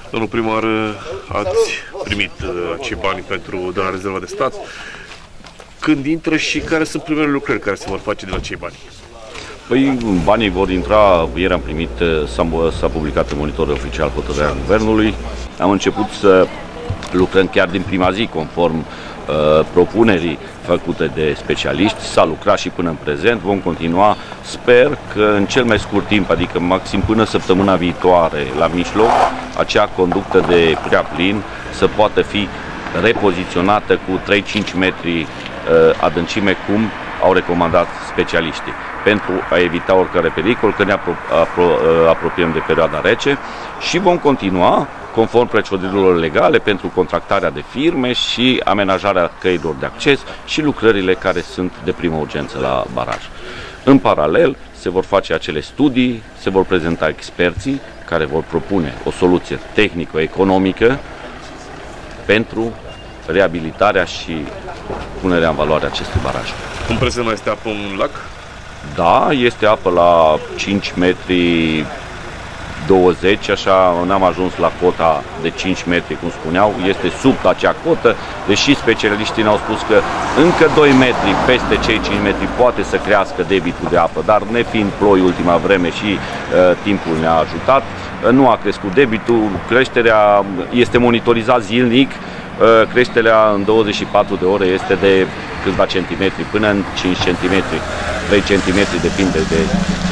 Domnul primar, ați primit acei bani pentru de la rezerva de stat. Când intră și care sunt primele lucrări care se vor face din acei bani? Păi, banii vor intra, ieri am primit, s-a publicat în monitorul oficial hotărârea Guvernului. Am început să lucrăm chiar din prima zi, conform propunerii făcute de specialiști. S-a lucrat și până în prezent, vom continua. Sper că în cel mai scurt timp, adică maxim până săptămâna viitoare, la mijloc, acea conductă de prea plin să poată fi repoziționată cu 3-5 metri adâncime, cum au recomandat specialiștii, pentru a evita oricare pericol, că ne apropiem de perioada rece, și vom continua conform procedurilor legale pentru contractarea de firme și amenajarea căilor de acces și lucrările care sunt de primă urgență la baraj. În paralel, se vor face acele studii, se vor prezenta experții care vor propune o soluție tehnico-economică pentru reabilitarea și punerea în valoare acestui baraj. În prezent mai este apă în lac? Da, este apă la 5 metri 20, așa, n-am ajuns la cota de 5 metri, cum spuneau, este sub acea cotă, deși specialiștii ne-au spus că încă 2 metri peste cei 5 metri poate să crească debitul de apă, dar nefiind ploi ultima vreme și timpul ne-a ajutat, nu a crescut debitul, creșterea este monitorizat zilnic, creșterea în 24 de ore este de câțiva centimetri, până în 5 cm, 3 cm, depinde de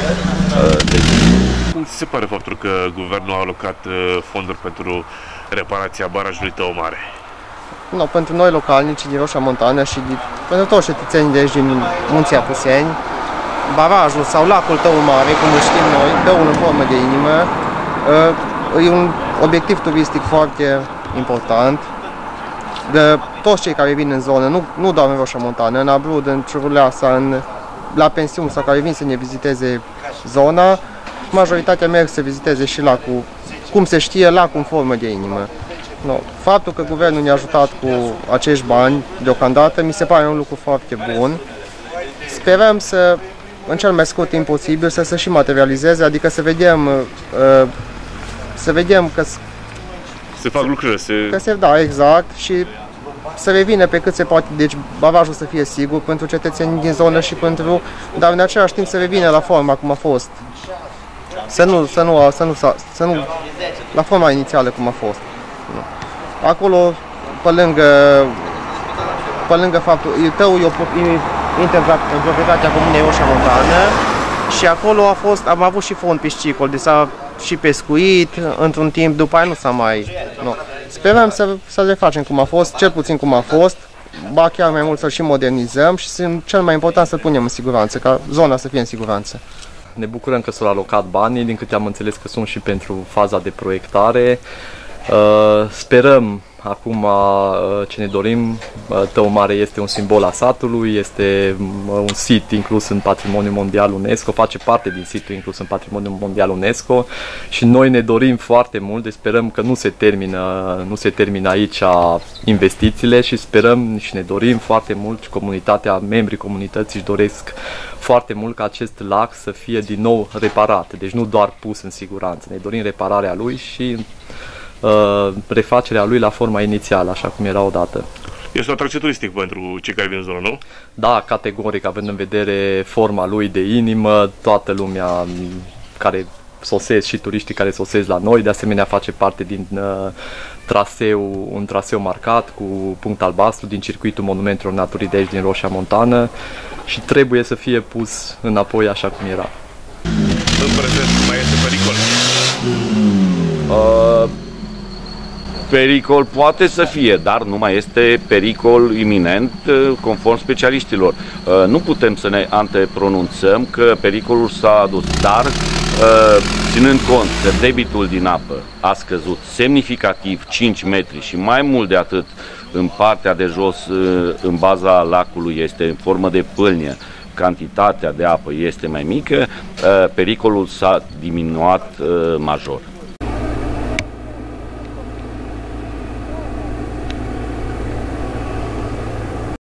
Cum ți se pare faptul că guvernul a alocat fonduri pentru reparația barajului Tău Mare? No, pentru noi localnicii din Roșia Montană și pentru toți cetățenii de aici din Munții Apuseni, barajul sau lacul Tău Mare, cum îl știm noi, Tăul în formă de inimă, e un obiectiv turistic foarte important. De toți cei care vin în zonă, nu doar în Roșia Montană, în Abrud, în Ciuruleasa, la pensiuni sau care vin să ne viziteze zona, majoritatea merg să viziteze și lacul, cum se știe, lacul în formă de inimă. No. Faptul că guvernul ne-a ajutat cu acești bani deocamdată mi se pare un lucru foarte bun. Sperăm să, în cel mai scurt timp posibil, să se și materializeze, adică să vedem că se fac lucruri, da, exact, și să revină pe cât se poate, deci barajul să fie sigur pentru cetățenii din zonă și pentru, dar în același timp să revină la forma cum a fost. Să nu la forma inițială cum a fost. Acolo, pe lângă faptul, Tău intră în proprietatea Comunei Roșia Montană și acolo am avut și fond piscicol, deci s-a și pescuit într-un timp, după aia nu s-a mai... Nu. Sperăm să le facem cum a fost, cel puțin cum a fost, ba chiar mai mult să-l și modernizăm și cel mai important să-l punem în siguranță, ca zona să fie în siguranță. Ne bucurăm că s-au alocat banii, din câte am înțeles că sunt și pentru faza de proiectare. Sperăm acum ce ne dorim. Tău Mare este un simbol al satului, este un sit inclus în Patrimoniul Mondial UNESCO, face parte din situl inclus în Patrimoniul Mondial UNESCO și noi ne dorim foarte mult, deci sperăm că nu se termină aici investițiile și sperăm și ne dorim foarte mult și membrii comunității își doresc foarte mult ca acest lac să fie din nou reparat, deci nu doar pus în siguranță, ne dorim repararea lui și refacerea lui la forma inițială, așa cum era odată. Este o atracție turistică pentru cei care vin în zonă, nu? Da, categoric, având în vedere forma lui de inimă, toată lumea care sosesc și turiștii care sosesc la noi, de asemenea face parte din un traseu marcat cu punct albastru din circuitul monumentelor naturii de aici din Roșia Montană și trebuie să fie pus înapoi așa cum era. În prezent mai este pericol? Pericol poate să fie, dar nu mai este pericol iminent conform specialiștilor. Nu putem să ne antepronunțăm că pericolul s-a adus, dar ținând cont că debitul din apă a scăzut semnificativ 5 metri și mai mult de atât în partea de jos, în baza lacului, este în formă de pâlnie, cantitatea de apă este mai mică, pericolul s-a diminuat major.